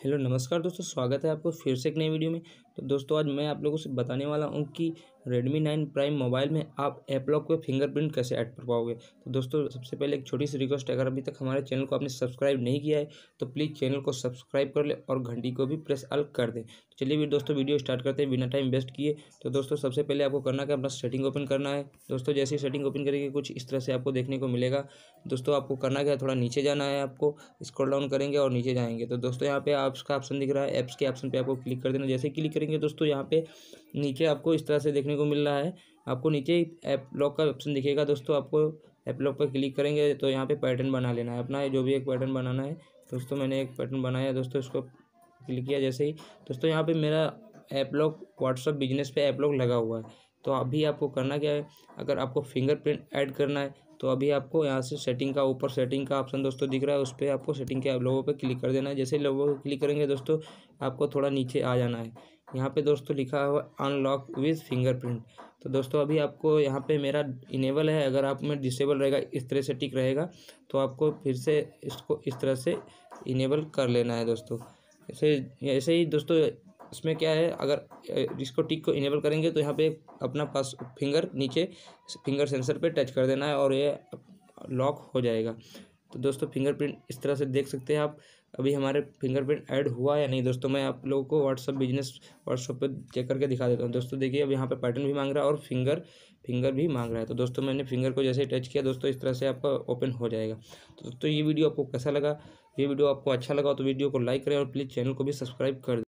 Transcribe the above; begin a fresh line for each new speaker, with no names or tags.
Hello नमस्कार दोस्तों, स्वागत है आपको फिर से एक नई वीडियो में। तो दोस्तों आज मैं आप लोगों से बताने वाला हूं कि Redmi 9 प्राइम मोबाइल में आप ऐप लॉक पे फिंगरप्रिंट कैसे ऐड कर पाओगे। तो दोस्तों सबसे पहले एक छोटी सी रिक्वेस्ट है, अगर अभी तक हमारे चैनल को आपने सब्सक्राइब नहीं किया है तो प्लीज़ चैनल को सब्सक्राइब कर ले और घंटी को भी प्रेस ऑल कर दें। तो चलिए भी दोस्तों वीडियो स्टार्ट करते हैं बिना टाइम वेस्ट किए। तो दोस्तों सबसे पहले आपको करना क्या, अपना सेटिंग ओपन करना है। दोस्तों जैसे ही सेटिंग ओपन करेंगे कुछ इस तरह से आपको देखने को मिलेगा। दोस्तों आपको करना क्या है, थोड़ा नीचे जाना है, आपको स्क्रॉल डाउन करेंगे और नीचे जाएंगे तो दोस्तों यहाँ पे ऐप्स का ऑप्शन दिख रहा है, ऐप्स के ऑप्शन पे आपको क्लिक कर देना। जैसे क्लिक करेंगे दोस्तों यहाँ पे नीचे आपको इस तरह से देखने को मिल रहा है, आपको नीचे ऐप लॉक का ऑप्शन दिखेगा। दोस्तों आपको ऐप लॉक पर क्लिक करेंगे तो यहाँ पे पैटर्न बना लेना है अपना, जो भी एक पैटर्न बनाना है। दोस्तों मैंने एक पैटर्न बनाया दोस्तों, इसको क्लिक किया जैसे ही दोस्तों यहाँ पे मेरा ऐप लॉक व्हाट्सअप बिजनेस पे ऐप लॉक लगा हुआ है। तो अभी आपको करना क्या है, अगर आपको फिंगरप्रिंट ऐड करना है तो अभी आपको यहाँ से सेटिंग का ऊपर सेटिंग का ऑप्शन दोस्तों दिख रहा है, उस पर आपको सेटिंग के लोगों पे क्लिक कर देना है। जैसे लोगों पे क्लिक करेंगे दोस्तों आपको थोड़ा नीचे आ जाना है, यहाँ पे दोस्तों लिखा हुआ अनलॉक विद फिंगरप्रिंट। तो दोस्तों अभी आपको यहाँ पे मेरा इनेबल है, अगर आप में डिसेबल रहेगा इस तरह से टिक रहेगा तो आपको फिर से इसको इस तरह से इनेबल कर लेना है दोस्तों। ऐसे ही दोस्तों इसमें क्या है, अगर इसको टिक को इनेबल करेंगे तो यहाँ पे अपना पास फिंगर नीचे फिंगर सेंसर पे टच कर देना है और ये लॉक हो जाएगा। तो दोस्तों फिंगरप्रिंट इस तरह से देख सकते हैं आप। अभी हमारे फिंगरप्रिंट ऐड हुआ या नहीं दोस्तों, मैं आप लोगों को व्हाट्सअप पे चेक करके दिखा देता हूँ। दोस्तों देखिए अब यहाँ पे पैटर्न भी मांग रहा है और फिंगर भी मांग रहा है। तो दोस्तों मैंने फिंगर को जैसे ही टच किया दोस्तों इस तरह से आपका ओपन हो जाएगा। तो दोस्तों ये वीडियो आपको कैसा लगा, ये वीडियो आपको अच्छा लगा तो वीडियो को लाइक करें और प्लीज़ चैनल को भी सब्सक्राइब कर दें।